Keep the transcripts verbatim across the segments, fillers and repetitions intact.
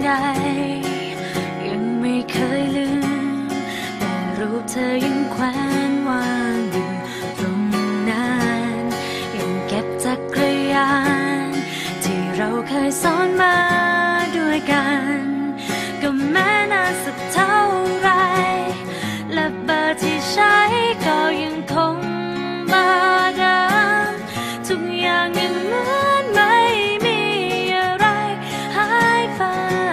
ยังไม่เคยลืมแต่รูปเธอยังแขวนวางอยู่ตรงนั้นยังเก็บจักรยานที่เราเคยซ้อนมาด้วยกันก็แม้นานสักเท่าไรและเบอร์ที่ใช้ก็ยังคงเบอร์เดิมทุกอย่างยังเหมือนไม่มีอะไรหายไป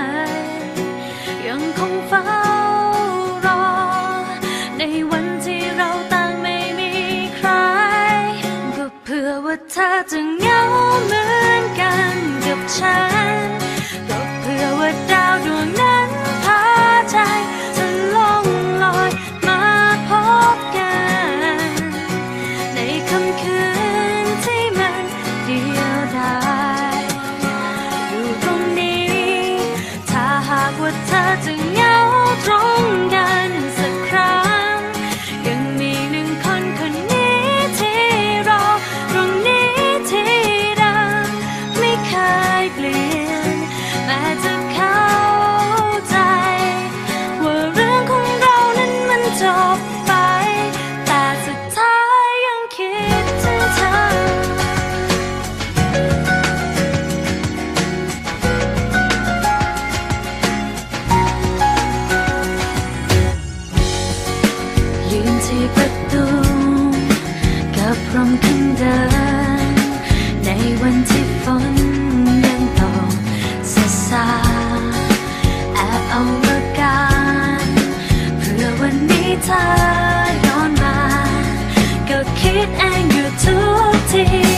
ยังคงเฝ้ารอในวันที่เราต่างไม่มีใครก็เผื่อว่าเธอจะเหงาเหมือนกันกับฉันก็เผื่อว่าดาวดวงนั้นพาใจจะล่องลอยมาพบกันในค่ำคืนที่มันเดียวดายอยู่ตรงนี้ถ้าหากว่าเธอจะเหงาตรงกันสักครั้งยังมีหนึ่งคนคนนี้ที่รอตรงนี้ที่เดิมไม่เคยเปลี่ยนแม้จะเข้าใจว่าเรื่องของเรานั้นมันจบไปแต่สุดท้ายยังคิดถึงเธอยืนที่ประตูกับลมขึ้นเดินในวันที่ฝนยังตกซาซาแอบเอาอาการเพื่อวันนี้เธอย้อนมาก็คิดเองอยู่ทุกที